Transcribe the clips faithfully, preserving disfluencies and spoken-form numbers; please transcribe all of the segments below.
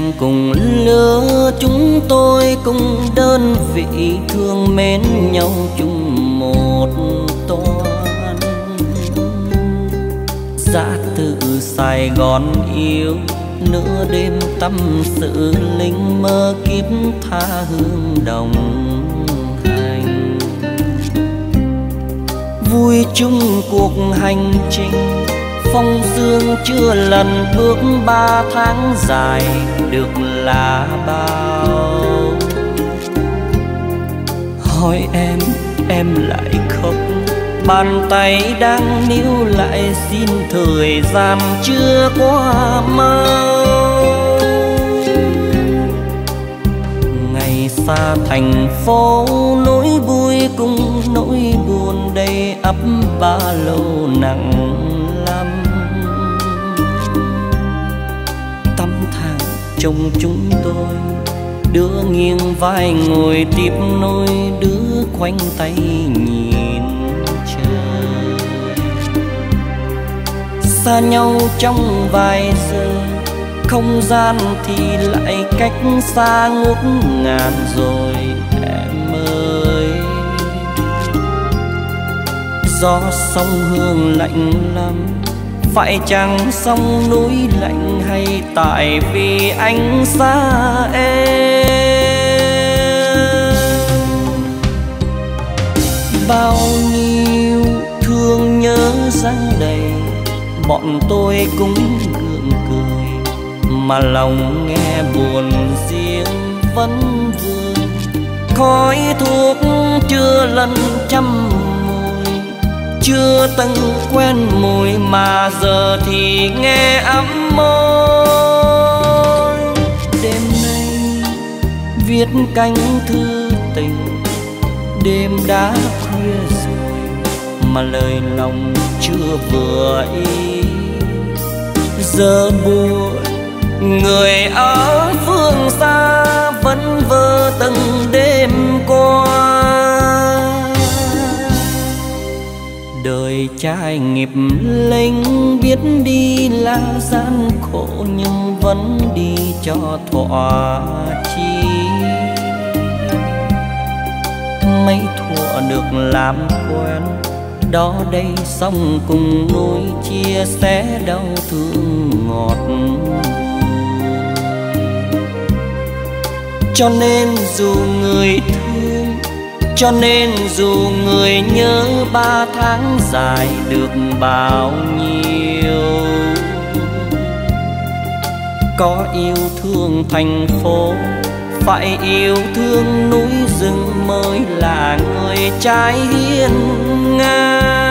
tranh cùng lứa, chúng tôi cùng đơn vị thương mến nhau chung một toan. Dã từ Sài Gòn yêu, nửa đêm tâm sự linh mơ kiếp tha hương đồng hành. Vui chung cuộc hành trình, phong dương chưa lần bước ba tháng dài được là bao. Hỏi em, em lại khóc, bàn tay đang níu lại xin thời gian chưa qua mau. Ngày xa thành phố, nỗi vui cùng nỗi buồn đầy ắp ba lô nặng lắm. Tâm thang trông chúng tôi, đứa nghiêng vai ngồi tiếp nôi, đứa khoanh tay nhìn trời. Xa nhau trong vài giờ, không gian thì lại cách xa ngút ngàn rồi em ơi. Gió sông Hương lạnh lắm, phải chăng sông núi lạnh hay tại vì anh xa em. Bao nhiêu thương nhớ dâng đầy, bọn tôi cũng gượng cười, mà lòng nghe buồn riêng vẫn vương. Khói thuốc chưa lần trăm mùi, chưa từng quen mùi mà giờ thì nghe ấm môi. Đêm nay viết cánh thư tình, đêm đã khuya rồi mà lời lòng chưa vừa ý. Giờ buồn người ở phương xa vẫn vơ từng đêm qua. Đời trai nghiệp linh biết đi là gian khổ, nhưng vẫn đi cho thỏa chí. Mấy thuở được làm quen, đó đây xong cùng nỗi chia sẻ đau thương ngọt. Cho nên dù người thương, cho nên dù người nhớ ba tháng dài được bao nhiêu. Có yêu thương thành phố, phải yêu thương núi rừng mới là người trai hiên ngang.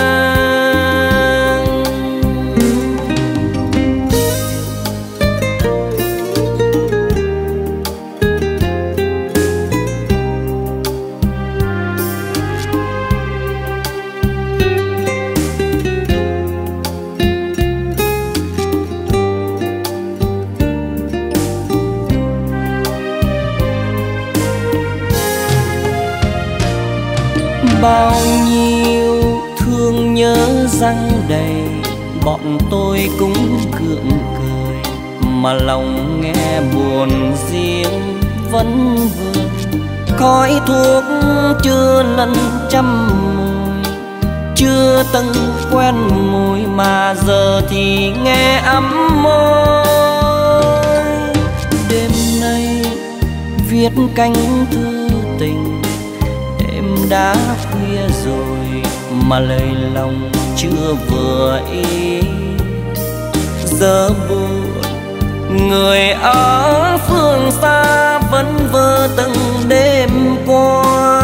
Bao nhiêu thương nhớ răng đầy, bọn tôi cũng gượng cười, mà lòng nghe buồn riêng vẫn vương. Khói thuốc chưa lần trăm mùi, chưa từng quen mùi mà giờ thì nghe ấm môi. Đêm nay viết cánh thư tình, đã khuya rồi mà lời lòng chưa vừa ý. Giờ buồn người ở phương xa vẫn vơ từng đêm qua.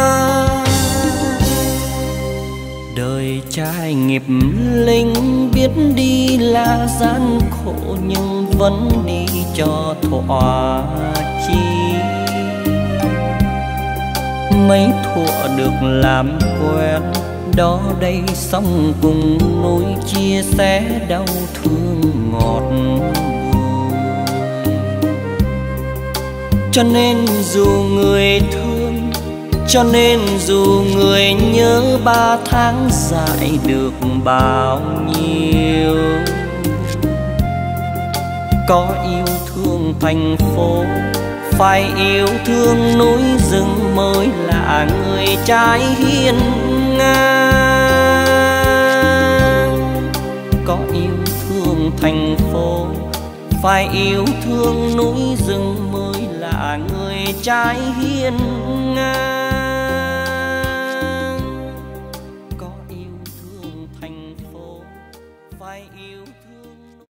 Đời trai nghiệp linh biết đi là gian khổ, nhưng vẫn đi cho thỏa chí. Mấy thuở được làm quen, đó đây xong cùng nỗi chia sẻ đau thương ngọt bùi. Cho nên dù người thương, cho nên dù người nhớ ba tháng dài được bao nhiêu. Có yêu thương thành phố, phải yêu thương núi rừng mới là người trai hiên ngang. Có yêu thương thành phố, phải yêu thương núi rừng mới là người trai hiên ngang.